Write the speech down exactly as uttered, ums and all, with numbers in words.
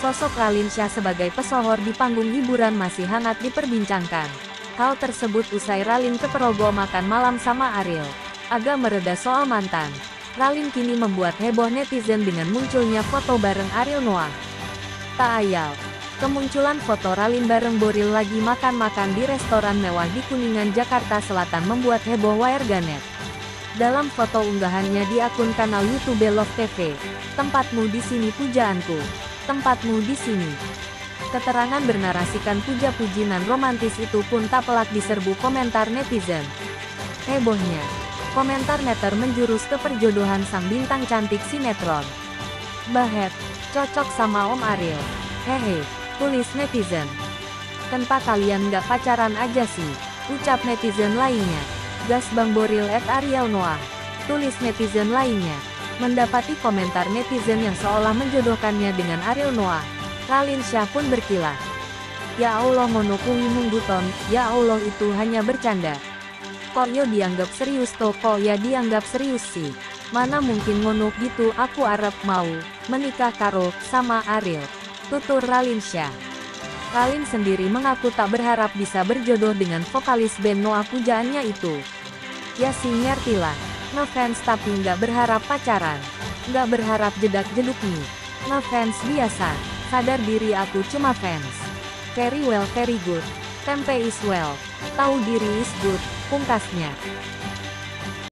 Sosok Raline Shah sebagai pesohor di panggung hiburan masih hangat diperbincangkan. Hal tersebut usai Raline ke Perogo makan malam sama Ariel. Agak mereda soal mantan, Raline kini membuat heboh netizen dengan munculnya foto bareng Ariel Noah. Tak ayal, kemunculan foto Raline bareng Boril lagi makan-makan di restoran mewah di Kuningan, Jakarta Selatan membuat heboh warganet. Dalam foto unggahannya di akun kanal YouTube Love T V, "Tempatmu di sini pujaanku, tempatmu di sini." Keterangan bernarasikan puja-pujian romantis itu pun tak pelak diserbu komentar netizen. Hebohnya, komentar netter menjurus ke perjodohan sang bintang cantik sinetron. "Bahet, cocok sama Om Ariel. Hehe," tulis netizen. "Kenapa kalian nggak pacaran aja sih?" ucap netizen lainnya. "Gas Bang Boril at Ariel Noah," tulis netizen lainnya. Mendapati komentar netizen yang seolah menjodohkannya dengan Ariel Noah, Raline Shah pun berkilah. "Ya Allah ngono kuwi mungguton, ya Allah itu hanya bercanda. Kok yo dianggap serius to, kok ya dianggap serius sih. Mana mungkin ngono gitu, aku arep mau menikah karo sama Ariel," tutur Raline Shah. Raline sendiri mengaku tak berharap bisa berjodoh dengan vokalis band Noah pujaannya itu. "Ya sih ngertilah, ngefans tapi nggak berharap pacaran. Nggak berharap jedak-jeduk nih. Ngefans biasa, sadar diri aku cuma fans. Very well very good. Tempe is well. Tahu diri is good," pungkasnya.